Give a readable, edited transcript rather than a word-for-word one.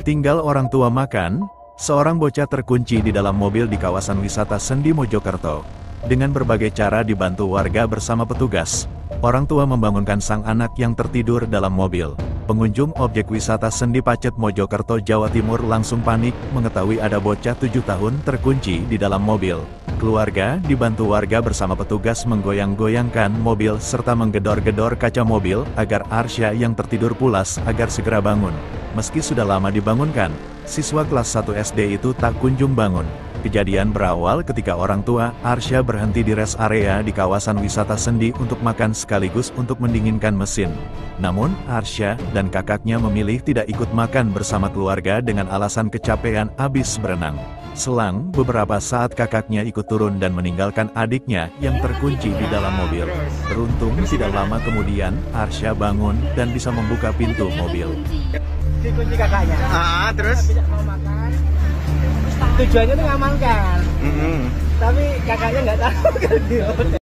Ditinggal orang tua makan, seorang bocah terkunci di dalam mobil di kawasan wisata Sendi Mojokerto. Dengan berbagai cara dibantu warga bersama petugas, orang tua membangunkan sang anak yang tertidur dalam mobil. Pengunjung objek wisata Sendi Pacet Mojokerto, Jawa Timur langsung panik mengetahui ada bocah 7 tahun terkunci di dalam mobil. Keluarga dibantu warga bersama petugas menggoyang-goyangkan mobil serta menggedor-gedor kaca mobil agar Arsya yang tertidur pulas agar segera bangun. Meski sudah lama dibangunkan, siswa kelas 1 SD itu tak kunjung bangun. Kejadian berawal ketika orang tua Arsya berhenti di rest area di kawasan wisata Sendi untuk makan sekaligus untuk mendinginkan mesin. Namun, Arsya dan kakaknya memilih tidak ikut makan bersama keluarga dengan alasan kecapean habis berenang. Selang beberapa saat kakaknya ikut turun dan meninggalkan adiknya yang terkunci di dalam mobil. Beruntung tidak lama kemudian, Arsya bangun dan bisa membuka pintu mobil. Dikunci kakaknya. Terus? Tidak mau makan. Tujuannya tuh ngamankan. Tapi kakaknya nggak tahu kan dia.